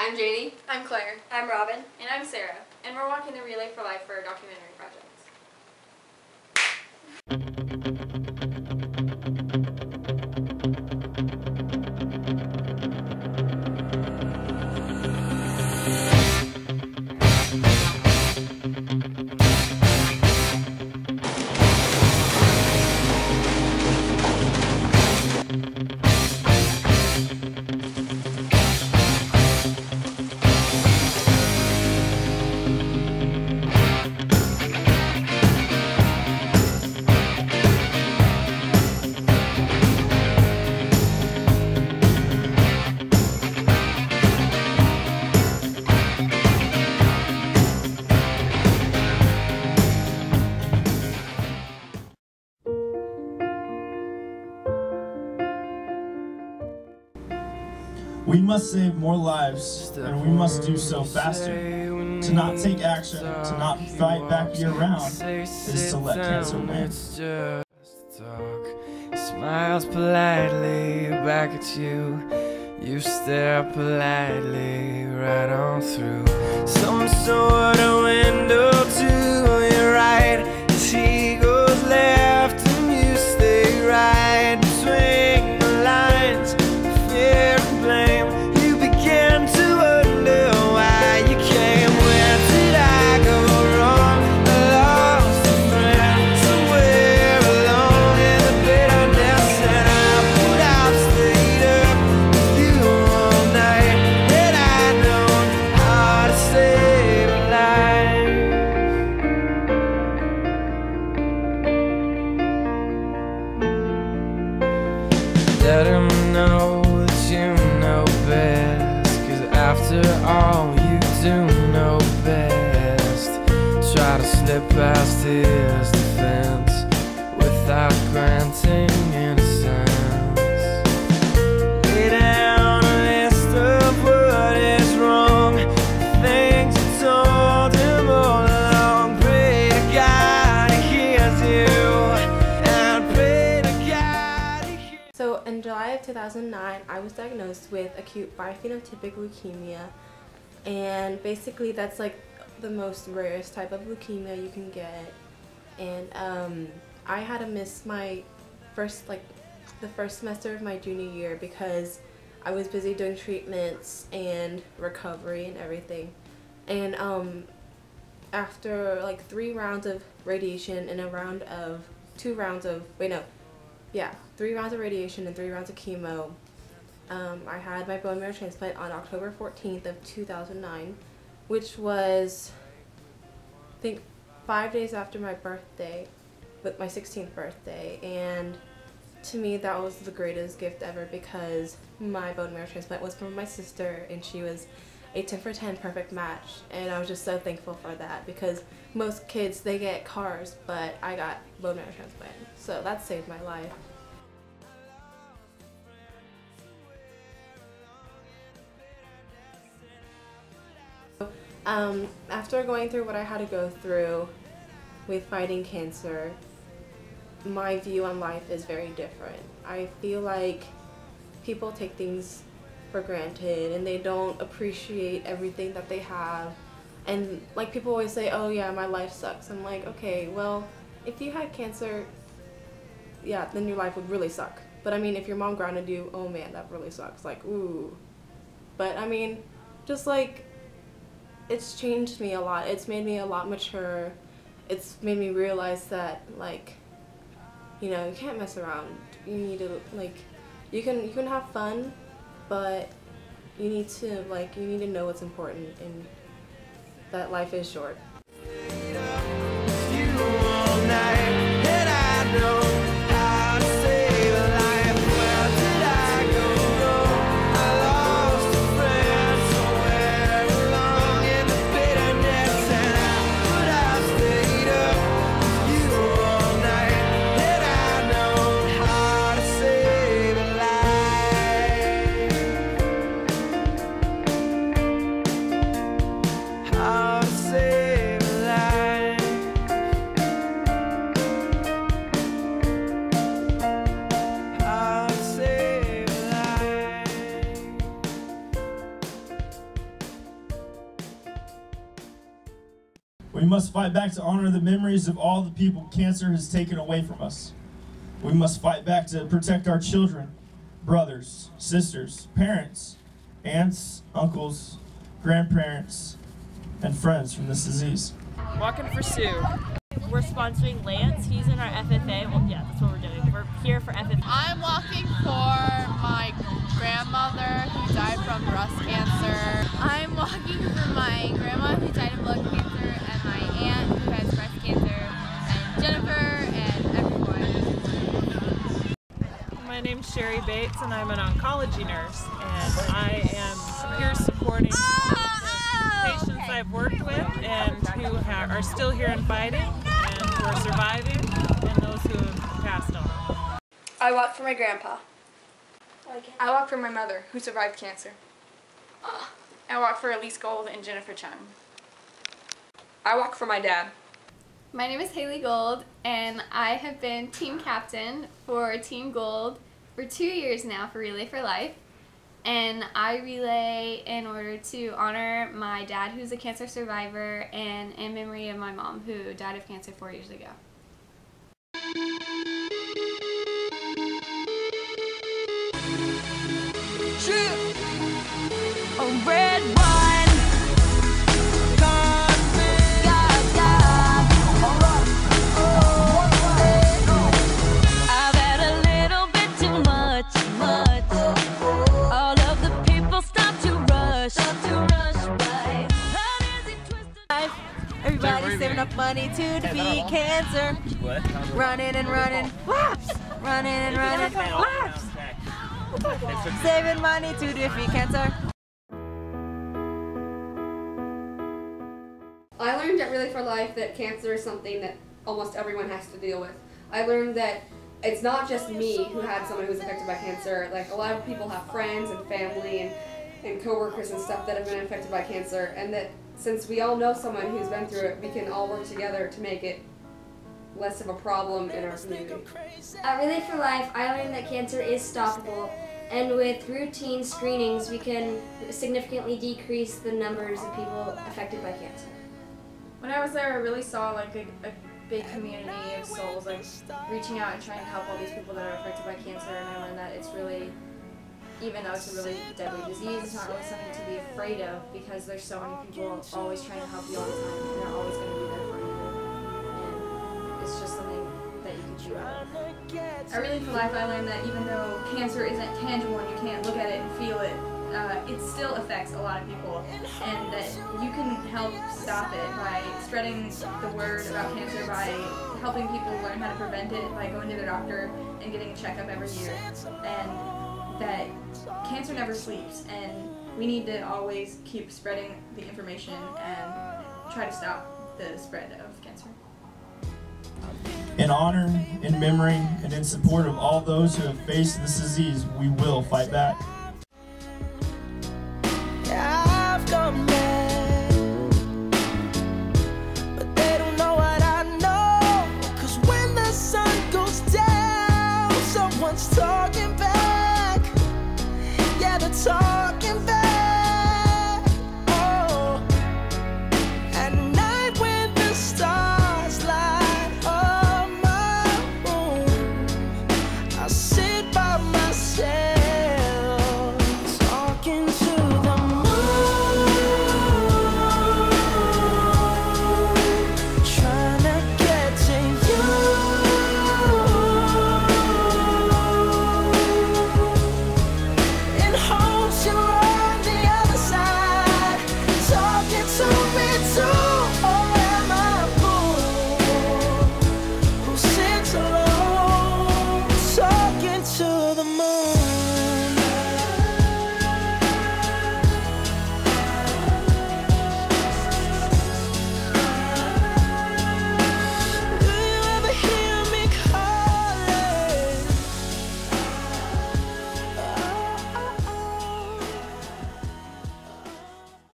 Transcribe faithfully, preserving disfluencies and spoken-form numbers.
I'm Janie. I'm Claire. I'm Robin. And I'm Sarah. And we're walking the Relay for Life for our documentary project. We must save more lives, and we must do so faster. To not take action, to not fight back year-round, is to let cancer win. He smiles politely back at you. You stare politely right on through some sort of window to your right. As he goes left and you stay right between the lines of fear and blame. You begin to wonder why you came. Where did I go wrong? I lost a friend somewhere alone in the bitterness, and I would have stayed up with you all night had I known how to save a life. Let him know that you know best, 'cause after all you do know best. Try to slip past his defense without granting innocence. Lay down a list of what is wrong, the things you told him all along. Pray to God he hears you, and pray to God he hears. So in July of two thousand nine, I was diagnosed with acute biphenotypic leukemia, and basically that's like the most rarest type of leukemia you can get. And um, I had to miss my first, like the first semester of my junior year because I was busy doing treatments and recovery and everything. And um, after like three rounds of radiation and a round of, two rounds of, wait no, yeah, three rounds of radiation and three rounds of chemo, um, I had my bone marrow transplant on October fourteenth of two thousand nine, which was, I think, five days after my birthday, with my sixteenth birthday. And to me that was the greatest gift ever, because my bone marrow transplant was from my sister and she was a ten for ten perfect match, and I was just so thankful for that, because most kids, they get cars, but I got bone marrow transplant, so that saved my life. Um, after going through what I had to go through with fighting cancer, my view on life is very different. I feel like people take things for granted and they don't appreciate everything that they have. And like people always say, oh yeah, my life sucks. I'm like, okay, well, if you had cancer, yeah, then your life would really suck. But I mean, if your mom grounded you, oh man, that really sucks. Like, ooh. But I mean, just like, it's changed me a lot. It's made me a lot mature. It's made me realize that, like, you know, you can't mess around. You need to, like, you can you can have fun, but you need to, like, you need to know what's important, and that life is short. We must fight back to honor the memories of all the people cancer has taken away from us. We must fight back to protect our children, brothers, sisters, parents, aunts, uncles, grandparents, and friends from this disease. Walking for Sue. We're sponsoring Lance. He's in our F F A. Well, yeah, that's what we're doing. We're here for F F A. I'm walking for my grandmother who died from breast cancer. I'm walking for my grandma who died of lung cancer and my aunt who has breast cancer and Jennifer and everyone. My name's Sherry Bates and I'm an oncology nurse, and I am here supporting the patients I've worked with and who ha are still here and fighting, and who are surviving, and those who have passed on. I walk for my grandpa. I walk for my mother, who survived cancer. I walk for Elise Gold and Jennifer Chung. I walk for my dad. My name is Haley Gold, and I have been team captain for Team Gold for two years now for Relay for Life. And I relay in order to honor my dad, who's a cancer survivor, and in memory of my mom, who died of cancer four years ago. A red wine. I've had a little bit too much, much. All of the people stop to rush, stop to rush by. Everybody's saving up money to defeat cancer. What? Running and running, laps. Running and running, laps. Saving money to defeat cancer. I learned at Relay for Life that cancer is something that almost everyone has to deal with. I learned that it's not just me who had someone who was affected by cancer. Like, a lot of people have friends and family and, and co-workers and stuff that have been affected by cancer, and that since we all know someone who's been through it, we can all work together to make it less of a problem in our community. At Relay for Life, I learned that cancer is stoppable, and with routine screenings, we can significantly decrease the numbers of people affected by cancer. When I was there, I really saw like a, a big community of souls, like reaching out and trying to help all these people that are affected by cancer, and I learned that it's really, even though it's a really deadly disease, it's not really something to be afraid of, because there's so many people always trying to help you all the time, and they're always going to be there for you, and it's just something that you can chew out of. At Relay for Life, I learned that even though cancer isn't tangible and you can't look at it and feel it, uh, it still affects a lot of people, and that you can help stop it by spreading the word about cancer, by helping people learn how to prevent it, by going to their doctor and getting a checkup every year, and that cancer never sleeps, and we need to always keep spreading the information and try to stop the spread of cancer. In honor, in memory, and in support of all those who have faced this disease, we will fight back.